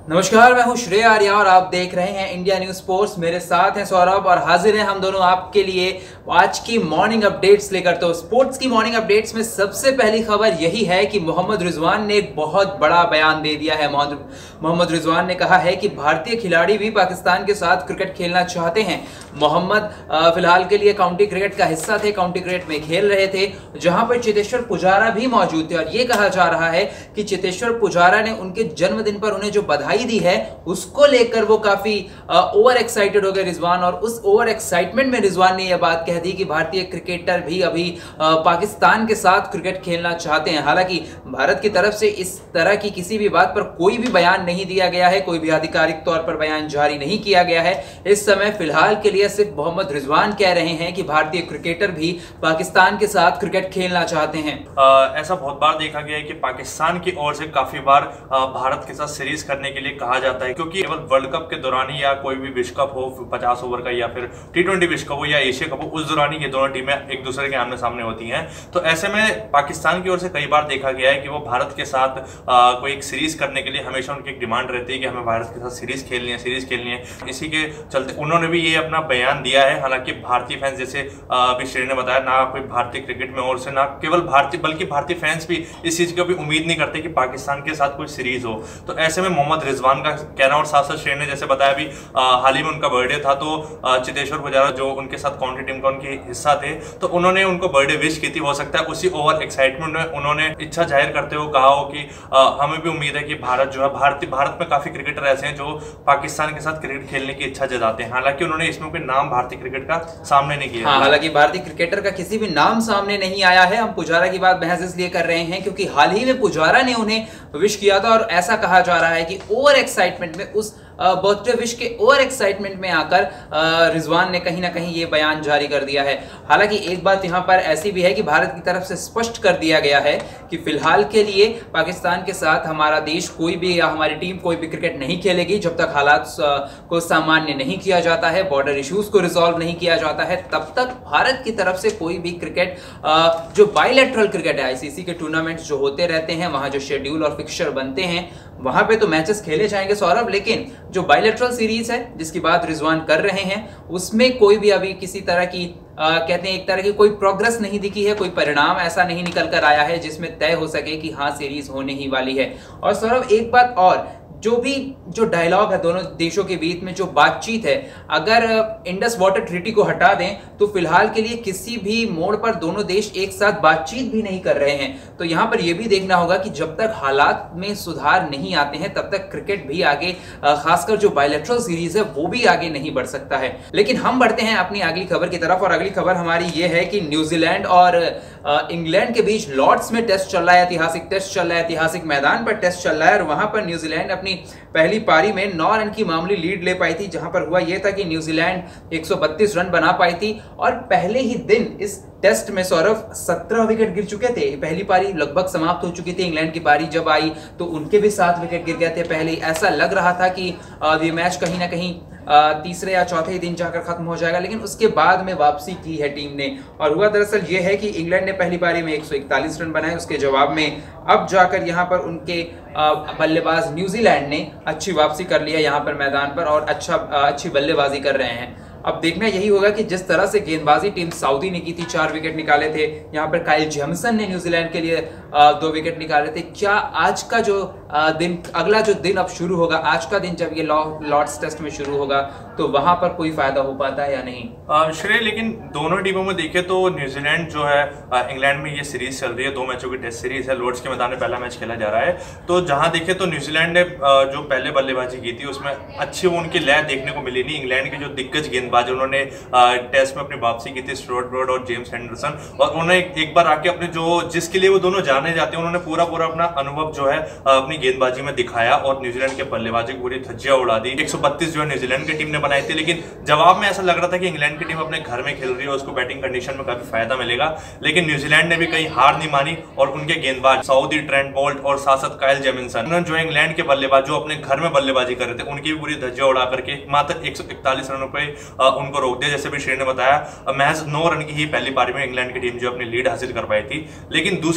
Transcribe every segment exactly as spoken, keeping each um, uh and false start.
नमस्कार, मैं हूं श्रेय आर्या और आप देख रहे हैं इंडिया न्यूज स्पोर्ट्स। मेरे साथ हैं सौरभ और हाजिर हैं हम दोनों आपके लिए आज की मॉर्निंग अपडेट्स लेकर। तो स्पोर्ट्स की मॉर्निंग अपडेट्स में सबसे पहली खबर यही है कि मोहम्मद रिजवान ने एक बहुत बड़ा बयान दे दिया है। मोहम्मद रिजवान ने कहा है कि भारतीय खिलाड़ी भी पाकिस्तान के साथ क्रिकेट खेलना चाहते हैं। मोहम्मद फिलहाल के लिए काउंटी क्रिकेट का हिस्सा थे, काउंटी क्रिकेट में खेल रहे थे जहां पर चेतेश्वर पुजारा भी मौजूद थे और ये कहा जा रहा है कि चेतेश्वर पुजारा ने उनके जन्मदिन पर उन्हें जो बधाई दी है उसको लेकर वो काफी ओवर एक्साइटेड हो गए रिजवान। और उस ओवर एक्साइटमेंट में रिजवान ने यह बात कह दी कि भारतीय क्रिकेटर भी अभी आ, पाकिस्तान के साथ क्रिकेट खेलना चाहते हैं। हालांकि भारत की तरफ से इस तरह की किसी भी बात पर कोई भी बयान नहीं दिया गया है, कोई भी आधिकारिक तौर पर बयान जारी नहीं किया गया है। इस समय फिलहाल के लिए सिर्फ मोहम्मद रिजवान कह रहे हैं कि भारतीय क्रिकेटर भी पाकिस्तान के साथ क्रिकेट खेलना चाहते हैं। आ, ऐसा बहुत बार देखा गया है कि पाकिस्तान की ओर से काफी बार आ, भारत के साथ सीरीज करने के लिए कहा जाता है, क्योंकि केवल वर्ल्ड कप के दौरान ही या कोई भी विश्व कप हो पचास ओवर का या फिर टी ट्वेंटी विश्व कप हो या एशिया कप हो, उस दौरान ही ये दोनों टीमें एक दूसरे के आमने सामने होती हैं। तो ऐसे में पाकिस्तान की ओर से कई बार देखा गया है कि वो भारत के साथ आ, कोई एक सीरीज करने के लिए हमेशा उनकी एक डिमांड रहती है कि हमें भारत के साथ सीरीज खेलनी है सीरीज खेलनी है इसी के चलते उन्होंने भी ये अपना बयान दिया है। हालांकि भारतीय फैंस, जैसे अभी श्रेय ने बताया, ना कोई भारतीय क्रिकेट में और से ना केवल भारतीय बल्कि भारतीय फैंस भी इस चीज की भी उम्मीद नहीं करते कि पाकिस्तान के साथ कोई सीरीज हो। तो ऐसे में मोहम्मद रिजवान का कहना, और साथ साथ श्रेय ने जैसे बताया भी हाल ही में उनका बर्थडे था, तो चेतेश्वर पुजारा जो उनके साथ काउंटी टीम का उनके हिस्सा थे, तो उन्होंने उनको बर्थडे विश की थी। हो सकता है उसी ओवर एक्साइटमेंट में उन्होंने इच्छा जाहिर करते हुए कहा हो कि आ, हमें भी उम्मीद है कि भारत जो है भारतीय भारत में काफी क्रिकेटर ऐसे हैं जो पाकिस्तान के साथ क्रिकेट खेलने की इच्छा जताते हैं। हालांकि उन्होंने इसमें कोई नाम भारतीय क्रिकेट का सामने नहीं किया। हाँ, हालांकि भारतीय क्रिकेटर का किसी भी नाम सामने नहीं आया है। हम पुजारा की बात बहस इसलिए कर रहे हैं क्योंकि हाल ही में पुजारा ने उन्हें विश किया था और ऐसा कहा जा रहा है कि ओवर एक्साइटमेंट में, उस बर्थडे विश के ओवर एक्साइटमेंट में आकर रिजवान ने कहीं ना कहीं ये बयान जारी कर दिया है। हालांकि एक बात यहां पर ऐसी भी है कि भारत की तरफ से स्पष्ट कर दिया गया है कि फिलहाल के लिए पाकिस्तान के साथ हमारा देश कोई भी या हमारी टीम कोई भी क्रिकेट नहीं खेलेगी जब तक हालात को सामान्य नहीं किया जाता है, बॉर्डर इश्यूज को रिजॉल्व नहीं किया जाता है, तब तक भारत की तरफ से कोई भी क्रिकेट जो बायलैटरल क्रिकेट है, आईसीसी के टूर्नामेंट जो होते रहते हैं वहां जो शेड्यूल और फिक्सचर बनते हैं वहां पे तो मैचेस खेले जाएंगे सौरभ, लेकिन जो बायलैटरल सीरीज है जिसकी बात रिजवान कर रहे हैं उसमें कोई भी अभी किसी तरह की आ, कहते हैं एक तरह की कोई प्रोग्रेस नहीं दिखी है, कोई परिणाम ऐसा नहीं निकल कर आया है जिसमें तय हो सके कि हाँ सीरीज होने ही वाली है। और सौरभ एक बात और, जो भी जो डायलॉग है दोनों देशों के बीच में, जो बातचीत है, अगर इंडस वाटर ट्रीटी को हटा दें तो फिलहाल के लिए किसी भी मोड़ पर दोनों देश एक साथ बातचीत भी नहीं कर रहे हैं। तो यहां पर यह भी देखना होगा कि जब तक हालात में सुधार नहीं आते हैं तब तक क्रिकेट भी आगे, खासकर जो बायलैटरल सीरीज है वो भी आगे नहीं बढ़ सकता है। लेकिन हम बढ़ते हैं अपनी अगली खबर की तरफ और अगली खबर हमारी ये है कि न्यूजीलैंड और इंग्लैंड के बीच लॉर्ड्स में टेस्ट चल रहा है, ऐतिहासिक टेस्ट चल रहा है, ऐतिहासिक मैदान पर टेस्ट चल रहा है और वहां पर न्यूजीलैंड अपनी पहली पारी में नौ रन की मामूली लीड ले पाई थी, जहां पर हुआ यह था कि न्यूजीलैंड एक सौ बत्तीस रन बना पाई थी और पहले ही दिन इस टेस्ट में सौरभ सत्रह विकेट गिर चुके थे। पहली पारी लगभग समाप्त हो चुकी थी, इंग्लैंड की पारी जब आई तो उनके भी सात विकेट गिर गए थे पहले ही। ऐसा लग रहा था कि ये मैच कहीं ना कहीं तीसरे या चौथे दिन जाकर खत्म हो जाएगा, लेकिन उसके बाद में वापसी की है टीम ने। और हुआ दरअसल ये है कि इंग्लैंड ने पहली पारी में एक सौ इकतालीस रन बनाए, उसके जवाब में अब जाकर यहां पर उनके बल्लेबाज न्यूजीलैंड ने अच्छी वापसी कर लिया यहां पर मैदान पर और अच्छा अच्छी बल्लेबाजी कर रहे हैं। अब देखना यही होगा कि जिस तरह से गेंदबाजी टीम सऊदी ने की थी, चार विकेट निकाले थे, यहाँ पर काइल जेमिसन ने न्यूजीलैंड के लिए दो विकेट निकाले थे। क्या आज का जो दिन, अगला जो दिन अब शुरू होगा, आज का दिन जब ये लॉर्ड्स टेस्ट में शुरू होगा तो वहां पर कोई फायदा हो पाता है या नहीं श्रेय? लेकिन दोनों टीमों में देखे तो न्यूजीलैंड जो है, इंग्लैंड में ये सीरीज चल रही है, दो मैचों की टेस्ट सीरीज है, लॉर्ड्स के मैदान में पहला मैच खेला जा रहा है। तो जहां देखे तो न्यूजीलैंड ने जो पहले बल्लेबाजी की थी उसमें अच्छी वो उनकी लय देखने को मिली नहीं। इंग्लैंड के जो दिग्गज गेंदबाज उन्होंने टेस्ट में अपनी वापसी की थी, स्टुअर्ट ब्रॉड और जेम्स हेंडरसन, और उन्होंने एक बार आके अपने जो जिसके लिए वो दोनों जाने जाते हैं उन्होंने पूरा पूरा अपना अनुभव जो है अपनी गेंदबाजी में दिखाया और न्यूजीलैंड के बल्लेबाजी को पूरी धज्जियां उड़ा दी। एक सौ बत्तीस जो है न्यूजीलैंड की टीम ने बनाई थी, लेकिन जवाब में ऐसा लग रहा था कि इंग्लैंड की टीम अपने घर में खेल रही है, उसको बैटिंग कंडीशन में काफी फायदा मिलेगा। लेकिन न्यूजीलैंड ने भी कहीं हार नहीं मानी और उनके गेंदबाज सऊदी, ट्रेंट बोल्ट और साथ साथ काइल जेमिसन, उन्होंने जो इंग्लैंड के बल्लेबाज जो अपने घर में बल्लेबाजी कर रहे थे उनकी भी पूरी धज्जियां उड़ा करके मात्र एक सौ इकतालीस रनों पे उनको रोक दिया। जैसे भी श्रेय ने बताया, महज नौ रन की ही पहली पारी में इंग्लैंड की टीम जो अपनी लीड हासिल कर पाई थी, लेकिन दूसरी इनिंग में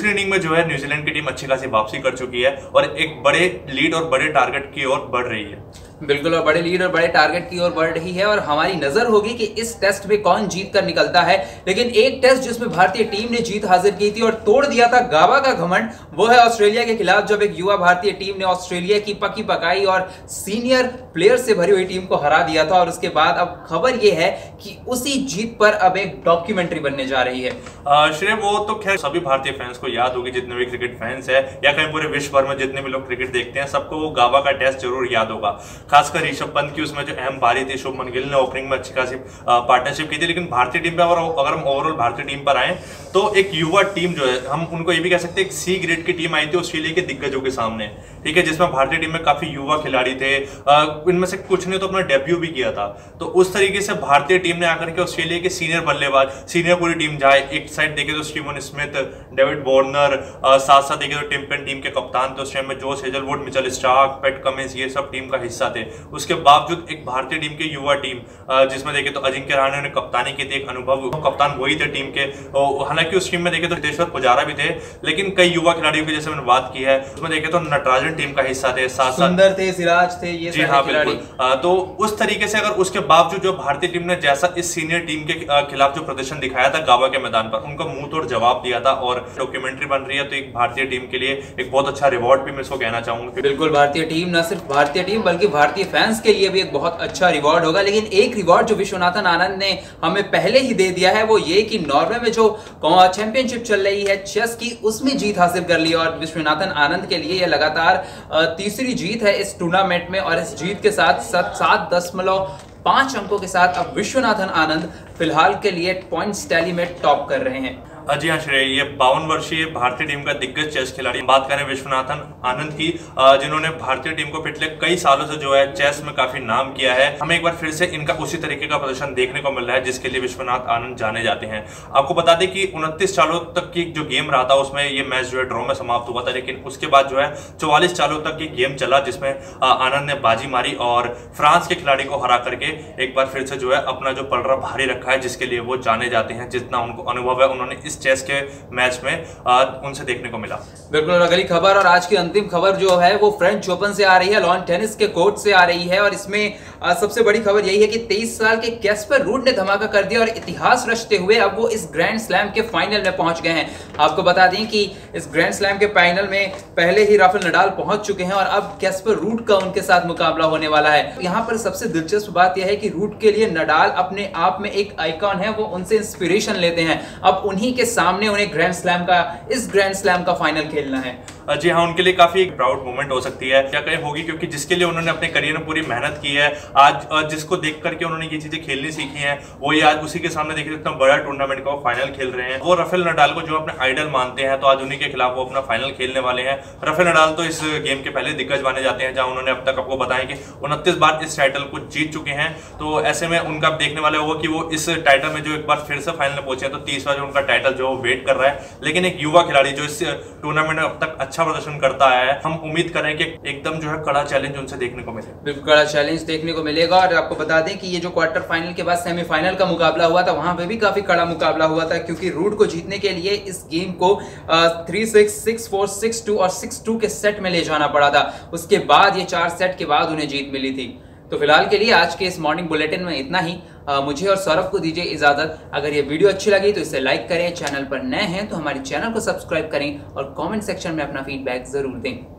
जो है न्यूजीलैंड की टीम अच्छी खासी वापसी कर चुकी है और एक बड़े लीड और बड़े टारगेट की ओर बढ़ रही है। बिल्कुल, और बड़े लीड और बड़े टारगेट की ओर बढ़ रही है और हमारी नजर होगी कि इस टेस्ट में कौन जीत कर निकलता है। लेकिन एक टेस्ट जिसमें भारतीय टीम ने जीत हासिल की थी और तोड़ दिया था गाबा का घमंड, वो है ऑस्ट्रेलिया के खिलाफ, जब एक युवा भारतीय टीम ने ऑस्ट्रेलिया की पकी पकाई और सीनियर प्लेयर से भरी हुई टीम को हरा दिया था। और उसके बाद अब खबर यह है कि उसी जीत पर अब एक डॉक्यूमेंट्री बनने जा रही है। श्रेय, वो तो खैर सभी भारतीय फैंस को याद होगी, जितने भी क्रिकेट फैंस है या कहीं पूरे विश्व भर में जितने भी लोग क्रिकेट देखते हैं, सबको वो गाबा का टेस्ट जरूर याद होगा। खासकर ऋषभ पंत की उसमें जो अहम पारी थी, शुभमन गिल ने ओपनिंग में अच्छी खासी पार्टनरशिप की थी। लेकिन भारतीय टीम पे अगर हम ओवरऑल भारतीय टीम पर आए तो एक युवा टीम जो है, हम उनको ये भी कह सकते हैं, एक सी ग्रेड की टीम आई थी ऑस्ट्रेलिया के दिग्गजों के सामने, ठीक है, जिसमें भारतीय टीम में काफी युवा खिलाड़ी थे। इनमें से कुछ ने तो अपना डेब्यू भी किया था। तो उस तरीके से भारतीय टीम ने आकर के ऑस्ट्रेलिया के सीनियर बल्लेबाज, सीनियर पूरी टीम जाए, एक साइड देखे तो स्टीवन स्मिथ, डेविड वार्नर, साथ साथ देखे तो टिम पेन टीम के कप्तान थे उस टाइम में, Josh Hazlewood, Mitchell Starc, Pat Cummins, ये सब टीम का हिस्सा थे। उसके बावजूद एक भारतीय टीम की युवा टीम, जिसमें देखे तो अजिंक्य रहाणे ने कप्तानी की थी, एक अनुभव कप्तान वही थे टीम के। हालांकि उस टीम में देखे तो हितेश्वर पुजारा भी थे, लेकिन कई युवा खिलाड़ियों की जैसे मैंने बात की है, उसमें देखे तो नटराजन टीम का हिस्सा थे, साथ साथ सुंदर थे, सिराज थे, ये जी हाँ बिल्कुल। तो उस तरीके से अगर उसके बावजूद जो भारतीय टीम ने जैसा इस सीनियर टीम के खिलाफ जो प्रदर्शन दिखाया था गाबा के मैदान पर, उनका मुंह तोड़ जवाब दिया था और डॉक्यूमेंट्री बन रही है, तो एक भारतीय टीम के लिए एक बहुत अच्छा रिवॉर्ड भी मैं इसको कहना चाहूंगा। बिल्कुल, भारतीय टीम, न सिर्फ भारतीय टीम बल्कि भारतीय फैंस के लिए भी एक बहुत अच्छा रिवॉर्ड होगा। लेकिन एक रिवॉर्ड जो विश्वनाथन आनंद ने हमें पहले ही दे दिया है वो ये कि नॉर्वे में जो चैंपियनशिप चल रही है चेस की, उसमें जीत हासिल कर ली और विश्वनाथन आनंद के लिए यह लगातार तीसरी जीत है इस टूर्नामेंट में। और इस जीत के साथ सात दशमलव पांच अंकों के साथ अब विश्वनाथन आनंद फिलहाल के लिए पॉइंट्स टैली में टॉप कर रहे हैं। जी हाँ श्रेय, ये बावन वर्षीय भारतीय टीम का दिग्गज चेस खिलाड़ी, बात करें विश्वनाथन आनंद की, जिन्होंने भारतीय टीम को पिछले कई सालों से जो है चेस में काफी नाम किया है। हमें एक बार फिर से इनका उसी तरीके का प्रदर्शन देखने को मिल रहा है जिसके लिए विश्वनाथ आनंद जाने जाते हैं। आपको बता दें कि उनतीस चालों तक की जो गेम रहा था उसमें ये मैच जो है ड्रॉ में समाप्त हुआ था, लेकिन उसके बाद जो है चौवालीस चालों तक की गेम चला, जिसमें आनंद ने बाजी मारी और फ्रांस के खिलाड़ी को हरा करके एक बार फिर से जो है अपना जो पलड़ा भारी रखा है, जिसके लिए वो जाने जाते हैं। जितना उनको अनुभव है उन्होंने इस चेस के मैच में आ, उनसे देखने को मिला। बिल्कुल, और अगली खबर और आज की अंतिम खबर जो है वो फ्रेंच ओपन से आ रही है, लॉन टेनिस के कोर्ट से आ रही है। और इसमें आ, सबसे बड़ी खबर यही है कि तेईस साल के कैस्पर रूड ने धमाका कर दिया और इतिहास रचते हुए अब वो इस ग्रैंड स्लैम के फाइनल में पहुंच गए हैं। आपको बता दें कि इस ग्रैंड स्लैम के फाइनल में पहले ही राफेल नडाल पहुंच चुके हैं और अब कैस्पर रूड का उनके साथ मुकाबला होने वाला है। यहाँ पर सबसे दिलचस्प बात यह है कि रूड के लिए नडाल अपने आप में एक आइकॉन है, वो उनसे इंस्पिरेशन लेते हैं। अब उन्हीं के सामने उन्हें ग्रैंड स्लैम का इस ग्रैंड स्लैम का फाइनल खेलना है। जी हाँ, उनके लिए काफी एक प्राउड मोमेंट हो सकती है, क्या कहीं होगी, क्योंकि जिसके लिए उन्होंने अपने करियर में पूरी मेहनत की है, आज जिसको देख करके उन्होंने ये चीजें खेलनी सीखी हैं, वो ये आज उसी के सामने देखिए इतना बड़ा टूर्नामेंट का वो फाइनल खेल रहे हैं। वो राफेल नडाल को जो अपने आइडल मानते हैं, तो आज उन्हीं के खिलाफ वो अपना फाइनल खेलने वाले हैं। राफेल नडाल तो इस गेम के पहले दिग्गज माने जाते हैं, जहां उन्होंने अब तक आपको बताया कि उनतीस बार इस टाइटल को जीत चुके हैं। तो ऐसे में उनका देखने वाले होगा कि वो इस टाइटल में जो एक बार फिर से फाइनल में पहुंचे हैं, तो तीस बार उनका टाइटल जो वेट कर रहा है। लेकिन एक युवा खिलाड़ी जो इस टूर्नामेंट में अब तक अच्छा प्रदर्शन करता है, हम उम्मीद करें कि एकदम जो है कड़ा चैलेंज उनसे देखने को मिले। बिल्कुल कड़ा चैलेंज देखने को मिलेगा। और आपको बता दें कि ये जो क्वार्टर फाइनल के बाद सेमीफाइनल का मुकाबला हुआ था, वहां पे भी काफी कड़ा मुकाबला हुआ था, क्योंकि रूड को जीतने के लिए इस गेम को three six six four six two और सिक्स टू के सेट में ले जाना पड़ा था। उसके बाद ये चार सेट के बाद उन्हें जीत मिली थी। तो फिलहाल के लिए आज के इस मॉर्निंग बुलेटिन में इतना ही। आ, मुझे और सौरभ को दीजिए इजाजत। अगर ये वीडियो अच्छी लगी तो इसे लाइक करें, चैनल पर नए हैं तो हमारे चैनल को सब्सक्राइब करें और कमेंट सेक्शन में अपना फीडबैक जरूर दें।